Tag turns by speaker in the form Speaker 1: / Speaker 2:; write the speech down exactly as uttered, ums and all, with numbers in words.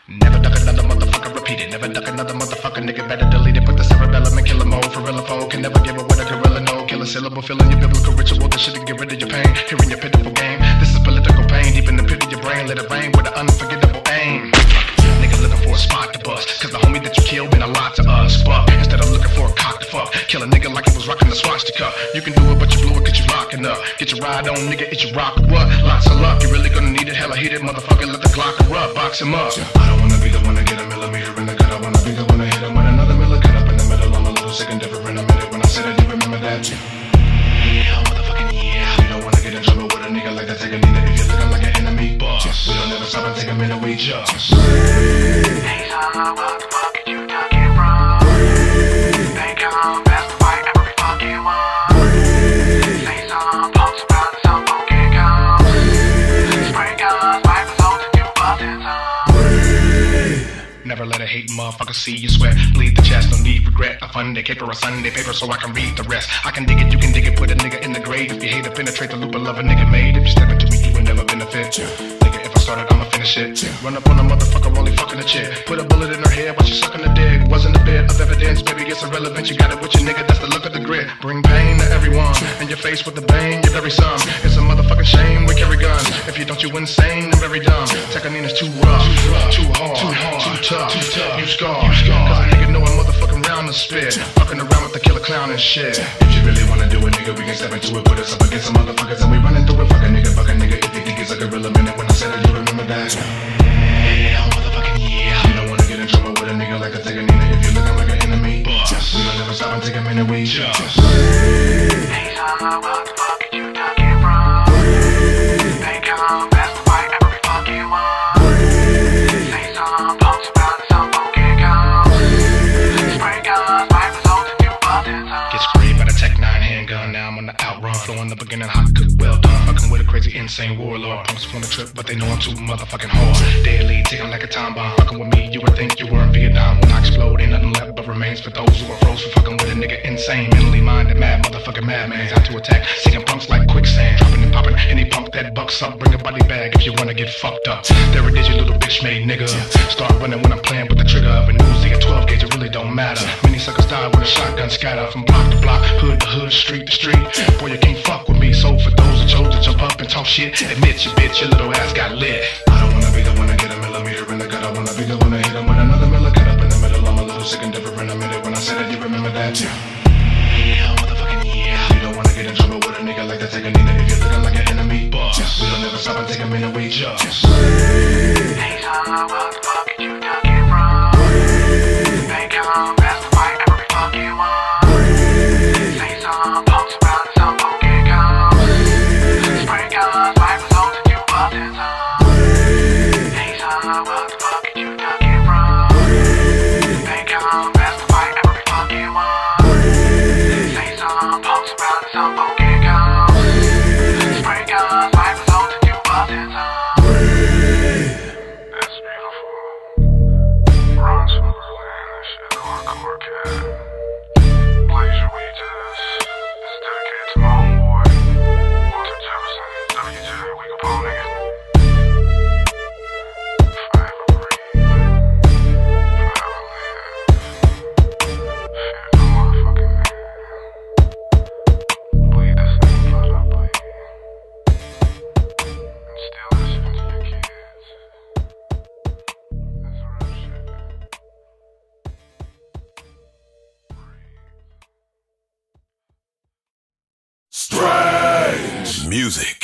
Speaker 1: Never duck another motherfucker, repeat it. Never duck another motherfucker, nigga better delete it. Put the cerebellum in killer mode. For real foe can never give it what a gorilla know. Kill a syllable, filling your biblical ritual. This shit to get rid of your pain. Hearing your pitiful game. This is political pain deep in the pit of your brain. Let it rain with an unforgettable aim. Nigga looking for a spot to bust. Cause the homie that you killed been a lot to us. But instead of looking for a cock to fuck, kill a nigga like he was rocking the swastika. You can do it, but you blew it cause you rocking up. Get your ride on, nigga, it's your rock or what? Lots of luck, you really gonna need it. Hella heated, motherfucker, let the Glock erupt. Box him up. I don't wanna be the one to get a millimeter in the gut. I wanna be the one to hit him with another miller. Cut up in the middle, I'm a little sick and different. A minute when I said it, you remember that? Yeah, motherfucking yeah. You don't wanna get in trouble with a nigga like that. Take a nigga if you're looking like an enemy boss. We don't ever stop and take a minute, we just hey, son, what the fuck did you talking from? They come past the fight every fucking one. Say some punks about some fucking come. Spray guns, rifles on the new buttons on. Never let a hating motherfucker see you sweat. Bleed the chest, no need regret. I fund the caper or Sunday paper so I can read the rest. I can dig it, you can dig it, put a nigga in the grave. If you hate to penetrate the loop of love a nigga made. If you step into me, you will never benefit. Nigga, if I started, I'ma finish it. Run up on a motherfucker while he fucking a chick. Put a bullet in her head while she sucking the dick. Wasn't a bit of evidence, baby, it's irrelevant. You got it with your nigga, that's the look of the grit. Bring pain to everyone, and your face with the bang, your very son. It's a motherfucking shame, we carry guns. If you don't, you insane and very dumb. Tekanina's too rough, too hard, too hard, too tough, too tough. You scar, cause a nigga know a motherfucking round to spit. Fucking around with the killer clown and shit. If you really wanna do it, nigga, we can step into it. Put us up against some motherfuckers and we running through it. Fuck a nigga, fuck a nigga. If you think it's a gorilla minute when I said it, you remember that? Yeah, motherfucking yeah. You don't wanna get in trouble with a nigga like a Tekanina if you're looking like an enemy boss. We don't ever stop and take a minute, we just hey, son, what the fuck did you talking from? They come past the fight every fucking one. Say some punks about some fucking come. Spray guns, rifles on the new buttons on. Get sprayed by the Tech nine handgun, now I'm on the outrun. Flowing the beginning hot, cook, well done. Fucking with a crazy, insane warlord. Punks on the trip, but they know I'm too motherfucking hard. Deadly, ticking like a time bomb. Fucking with me, you would think you were in Vietnam. When I explode, ain't nothing left but remains for those who are froze for fucking with a nigga insane. Mentally minded, mad motherfucking madman. Time to attack, sinking punks like quicksand. Dropping and popping, any punk that bucks up. Bring a body bag if you wanna get fucked up. There it is, you little bitch made nigga. Start running when I'm playing with the trigger of a Uzi at twelve gauge, it really don't matter. Many suckers die when a shotgun scatter. From block to block, hood to hood, street to street. Boy, you can't fuck with me. So for those that chose to jump up and talk shit, admit you bitch, your little ass got lit. I don't wanna be the one to get a millimeter in the gut. I wanna be the one to hit him with another miller. Cut up in the middle, I'm a little sick and different. A minute when I said it, you remember that? Yeah, motherfucking yeah. You don't wanna get in trouble with a nigga like that. Take a nigga if you're looking like an enemy boss. We don't ever stop and take a minute, we just hey, son, what the fuck did you talking from? They come past the fight every fucking one. Say some punks about some fucking come. Spray guns, rifles on the new buttons on. Hey, son, what the fuck did you talking from? They come past the fight every fucking one. Say some punks about some fucking come. Spray guns, rifles on the new buttons on. That's beautiful. Ron Silverland, that shit hardcore cat. Blaze your weed to this. It's dedicated to my homeboy, Walter Jefferson, W J, we can pull nigga. Forever breathe. Forever live. Fear no motherfucking man. Bleed this nigga blood I bleed. And steal this shit into your kids. That's real shit.
Speaker 2: Strange music.